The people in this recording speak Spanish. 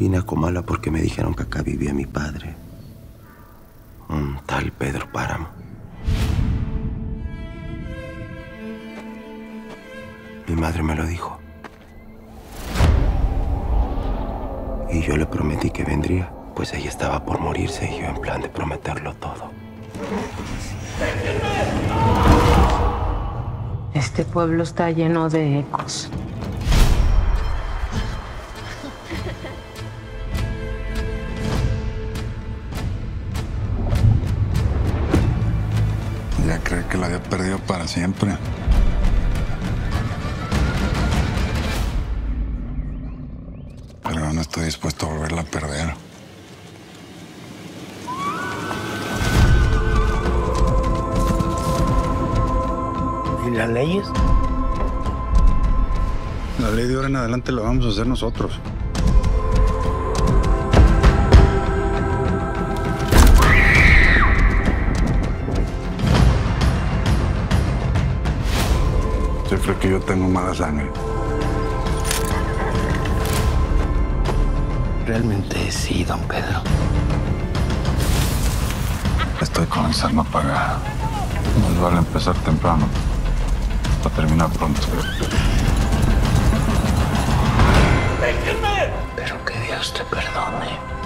Vine a Comala porque me dijeron que acá vivía mi padre, un tal Pedro Páramo. Mi madre me lo dijo. Y yo le prometí que vendría, pues ella estaba por morirse y yo en plan de prometerlo todo. Este pueblo está lleno de ecos. Ya creí que la había perdido para siempre. Pero no estoy dispuesto a volverla a perder. ¿Y las leyes? La ley de ahora en adelante la vamos a hacer nosotros. Yo creo que yo tengo mala sangre. Realmente sí, don Pedro. Estoy comenzando a pagar. Nos vale empezar temprano para terminar pronto. Pero que Dios te perdone.